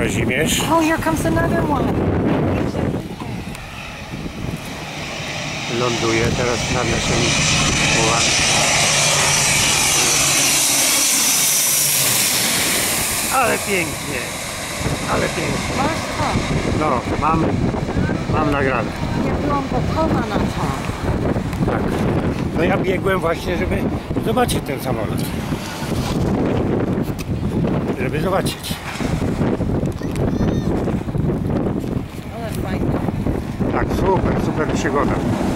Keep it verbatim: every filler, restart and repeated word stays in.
Kazimierz. Oh, here comes another one. Ląduje teraz nad naszymi połami. Ale pięknie, ale pięknie. Masz to. No, mam, mam nagradę. Ja byłam gotowa na to. Tak. No ja biegłem właśnie, żeby zobaczyć ten samolot. Żeby zobaczyć. Ale fajnie. Tak, super, super przygoda.